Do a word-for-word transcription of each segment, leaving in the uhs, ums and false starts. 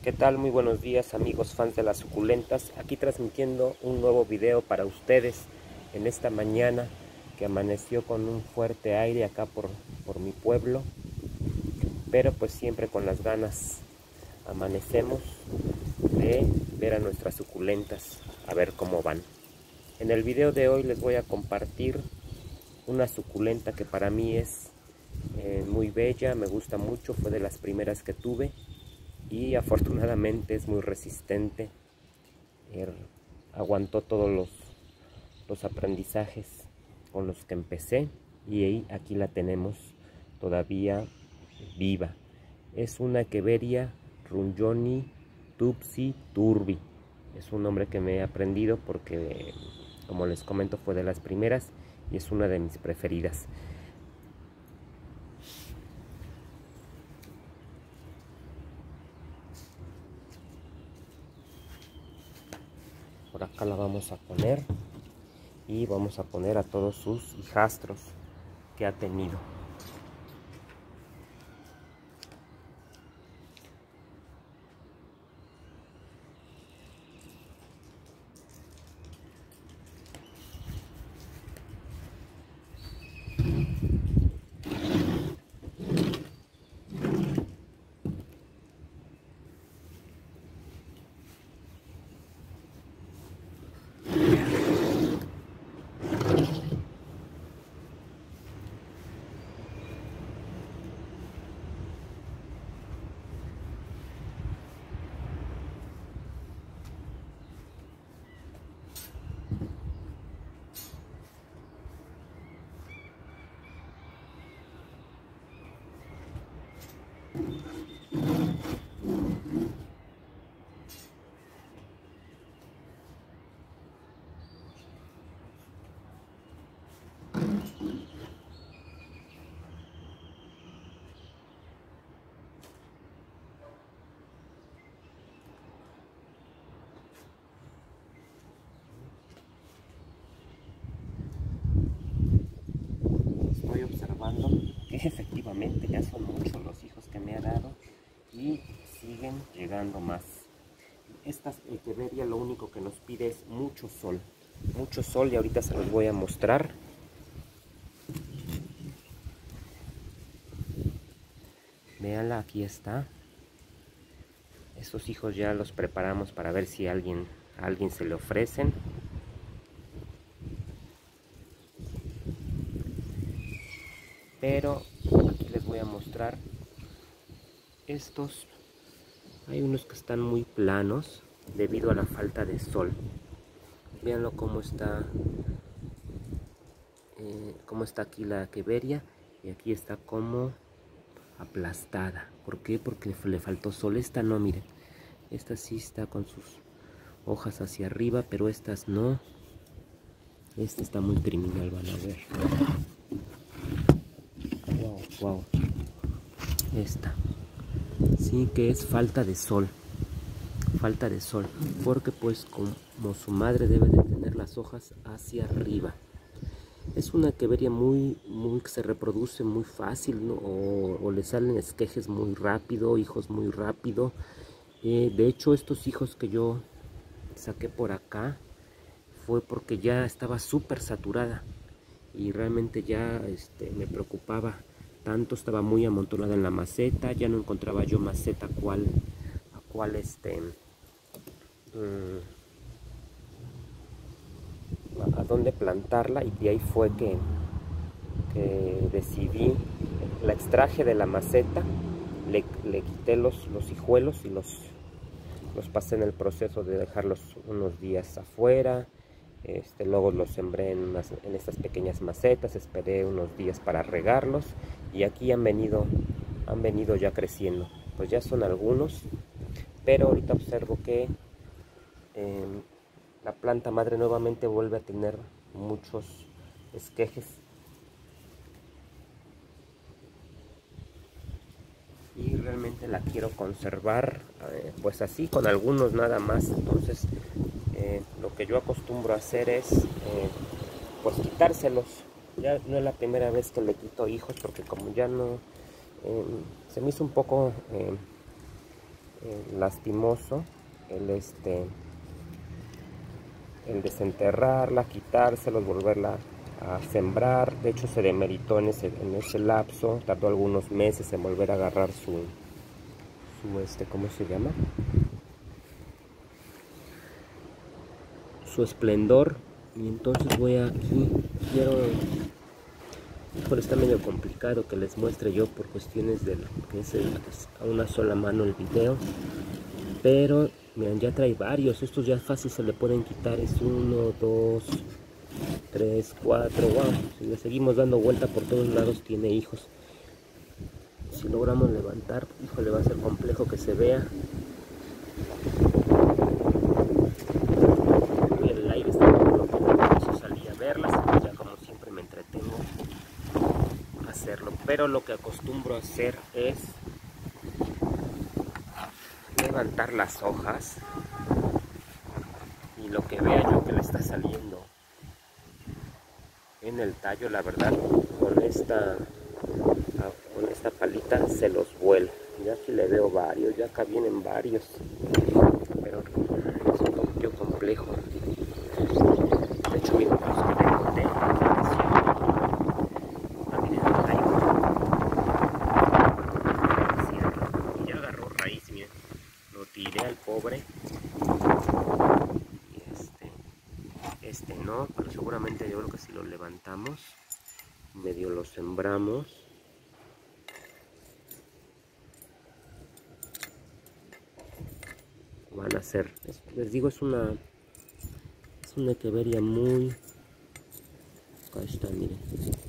¿Qué tal? Muy buenos días, amigos fans de las suculentas. Aquí transmitiendo un nuevo video para ustedes en esta mañana que amaneció con un fuerte aire acá por, por mi pueblo, pero pues siempre con las ganas amanecemos de ver a nuestras suculentas, a ver cómo van. En el video de hoy les voy a compartir una suculenta que para mí es eh, muy bella, me gusta mucho, fue de las primeras que tuve y afortunadamente es muy resistente. Er, aguantó todos los, los aprendizajes con los que empecé y ahí, aquí la tenemos todavía viva. Es una Echeveria Rungioni Tupsi Turbi. Es un nombre que me he aprendido porque, como les comento, fue de las primeras y es una de mis preferidas. Por acá la vamos a poner y vamos a poner a todos sus hijastros que ha tenido. Estoy observando que efectivamente ya son muchos los hijos que me ha dado y siguen llegando más. Esta Echeveria lo único que nos pide es mucho sol, mucho sol, y ahorita se los voy a mostrar. Véanla, aquí está. Estos hijos ya los preparamos para ver si a alguien, a alguien se le ofrecen. Pero aquí les voy a mostrar estos. Hay unos que están muy planos debido a la falta de sol. Véanlo cómo está, eh, cómo está aquí la Echeveria, y aquí está como aplastada. ¿Por qué? Porque le faltó sol. Esta no, miren, esta sí está con sus hojas hacia arriba, pero estas no. Esta está muy criminal, van a ver. Wow, wow. Esta sí que es falta de sol, falta de sol, porque pues como su madre debe de tener las hojas hacia arriba. Es una Echeveria muy, muy que se reproduce muy fácil, ¿no? o, o le salen esquejes muy rápido, hijos muy rápido. Eh, de hecho, estos hijos que yo saqué por acá fue porque ya estaba súper saturada y realmente ya este, me preocupaba tanto, estaba muy amontonada en la maceta, ya no encontraba yo maceta cual, a cual este, um, a dónde plantarla, y de ahí fue que, que decidí, la extraje de la maceta, le, le quité los, los hijuelos y los, los pasé en el proceso de dejarlos unos días afuera. Este, luego los sembré en, unas, en estas pequeñas macetas, esperé unos días para regarlos y aquí han venido, han venido ya creciendo. Pues ya son algunos, pero ahorita observo que eh, la planta madre nuevamente vuelve a tener muchos esquejes. Y realmente la quiero conservar eh, pues así, con algunos nada más. Entonces eh, lo que yo acostumbro a hacer es eh, pues quitárselos. Ya no es la primera vez que le quito hijos, porque como ya no eh, se me hizo un poco eh, eh, lastimoso el este el desenterrarla, quitárselos, volverla a sembrar. De hecho se demeritó en ese, en ese lapso, tardó algunos meses en volver a agarrar su, su este, ¿cómo se llama? Su esplendor. Y entonces voy aquí, quiero, pero está medio complicado que les muestre yo por cuestiones de que es, el, es a una sola mano el video, pero miren, ya trae varios. Estos ya fácil se le pueden quitar. Es uno, dos, tres, cuatro. Wow, si le seguimos dando vuelta por todos lados tiene hijos. Si logramos levantar, híjole, va a ser complejo que se vea. Uy, el aire está muy loco. Por eso salí a verlas, ya como siempre me entretengo a hacerlo. Pero lo que acostumbro a hacer es levantar las hojas y lo que vea yo que le está saliendo en el tallo, la verdad, con esta con esta palita se los vuelo. Ya aquí le veo varios, ya acá vienen varios, pero es un poquito complejo. De hecho, miren, los que le boté, y ya agarró raíz, miren, lo tiré al pobre. Y este, este no, pero seguramente yo creo que si lo levantamos, medio lo sembramos. Van a ser, les digo, es una es una echeveria muy, acá está, miren,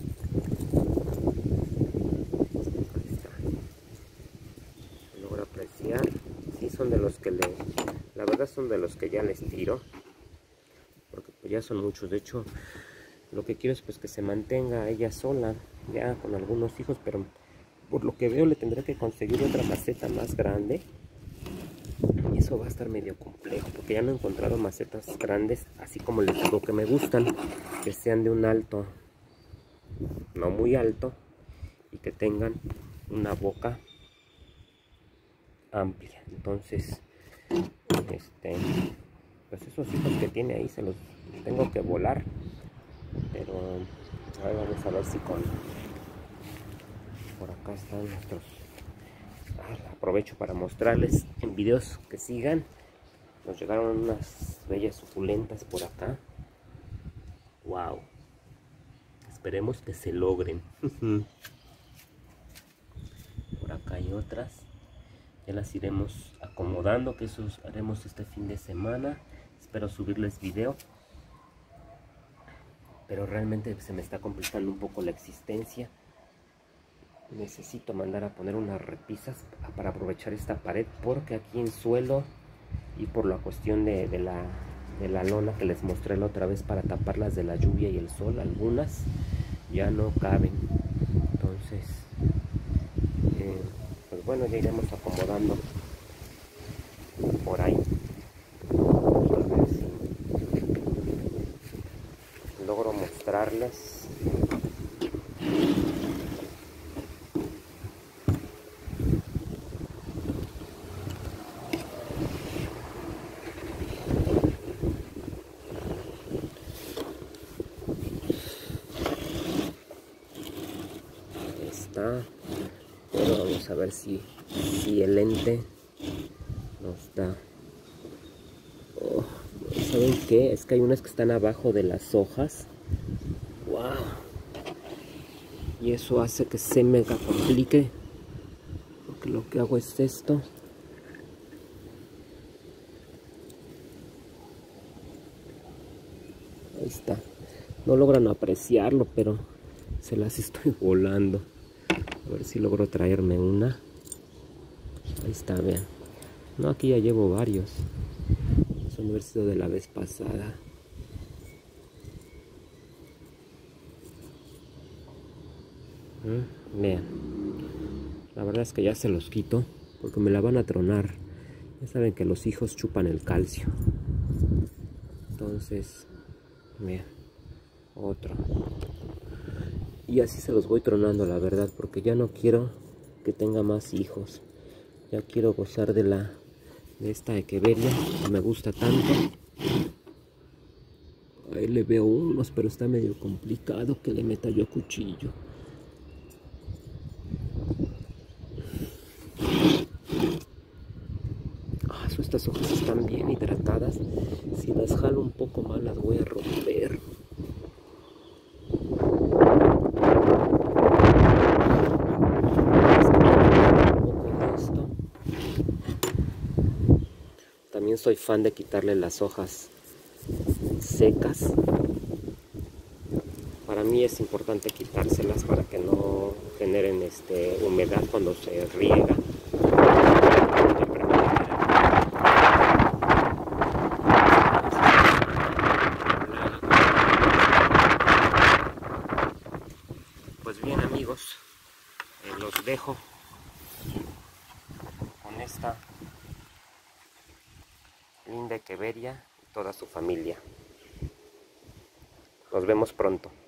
ahí está, se logra apreciar. Sí, son de los que le, la verdad son de los que ya les tiro, porque pues ya son muchos. De hecho, lo que quiero es pues que se mantenga ella sola, ya con algunos hijos, pero por lo que veo le tendré que conseguir otra maceta más grande. Y eso va a estar medio complejo, porque ya no he encontrado macetas grandes, así como les digo que me gustan, que sean de un alto, no muy alto, y que tengan una boca amplia. Entonces, este, pues esos hijos que tiene ahí se los tengo que volar, pero ahora vamos a ver si con, por acá están nuestros. Aprovecho para mostrarles en videos que sigan. Nos llegaron unas bellas suculentas por acá. Wow. Esperemos que se logren. Por acá hay otras. Ya las iremos acomodando, que eso haremos este fin de semana. Espero subirles video. Pero realmente se me está complicando un poco la existencia. Necesito mandar a poner unas repisas para aprovechar esta pared, porque aquí en suelo y por la cuestión de, de, la, de la lona que les mostré la otra vez para taparlas de la lluvia y el sol, algunas ya no caben. Entonces eh, pues bueno, ya iremos acomodando por ahí. Vamos a ver si logro mostrarles. Pero vamos a ver si, si el lente nos da. Oh, ¿saben qué? Es que hay unas que están abajo de las hojas. Wow. Y eso hace que se mega complique, porque lo que hago es esto. Ahí está. No logran apreciarlo, pero se las estoy volando. A ver si logro traerme una. Ahí está, vean. No, aquí ya llevo varios. Son haber sido de la vez pasada. ¿Mm? Vean. La verdad es que ya se los quito, porque me la van a tronar. Ya saben que los hijos chupan el calcio. Entonces, vean. Otro. Y así se los voy tronando, la verdad, porque ya no quiero que tenga más hijos. Ya quiero gozar de la de esta echeveria que me gusta tanto. Ahí le veo unos, pero está medio complicado que le meta yo cuchillo. Ah, estas hojas están bien hidratadas. Si las jalo un poco más las voy a romper. También soy fan de quitarle las hojas secas. Para mí es importante quitárselas para que no generen este, humedad cuando se riega. Pues bien amigos, eh, los dejo con esta linda echeveria y toda su familia. Nos vemos pronto.